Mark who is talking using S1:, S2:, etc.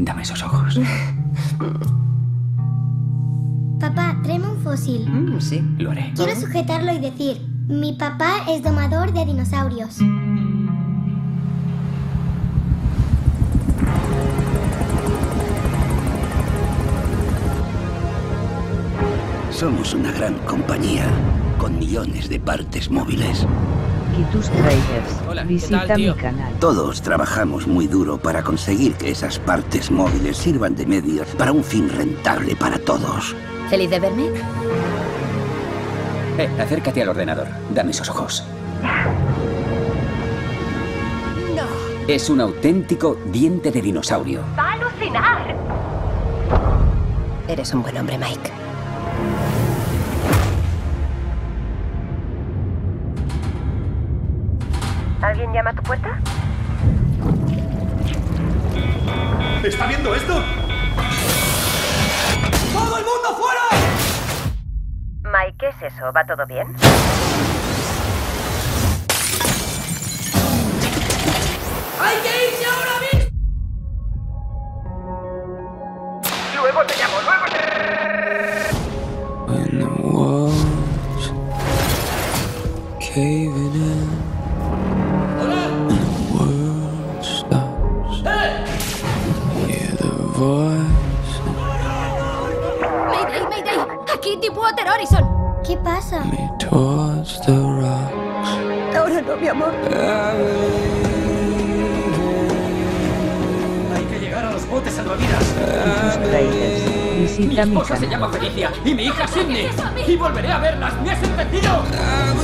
S1: Dame esos ojos.
S2: Papá, tráeme un fósil.
S1: Sí, lo haré.
S2: Quiero sujetarlo y decir: mi papá es domador de dinosaurios.
S3: Somos una gran compañía, con millones de partes móviles.
S4: Kitus Traders.
S1: Hola, ¿qué
S4: Visita
S1: tal, tío?
S4: mi canal.
S3: Todos trabajamos muy duro para conseguir que esas partes móviles sirvan de medios para un fin rentable para todos.
S5: ¿Feliz de verme?
S1: Acércate al ordenador. Dame esos ojos.
S5: No.
S1: Es un auténtico diente de dinosaurio.
S5: ¡Va a alucinar! Eres un buen hombre, Mike. ¿Alguien llama a tu puerta?
S6: ¿Está viendo esto? ¡Todo el mundo fuera!
S5: Mike, ¿qué es eso? ¿Va todo bien?
S6: ¡Hay que irse ahora mismo!
S5: Luego te llamo, luego te...
S7: When the walls caving in and the world stops, hear the voice
S5: ¡Mayday, mayday! ¡Aquí Deepwater Horizon!
S2: ¿Qué pasa?
S7: me towards the rocks.
S5: Ahora no, mi amor.
S6: Hay que llegar a los botes salvavidas.
S4: Kitus Traders. Visita
S6: Mi
S4: mi
S6: esposa se
S4: canal.
S6: llama Felicia y mi hija Sidney. Y volveré a verlas, ¿me has entendido?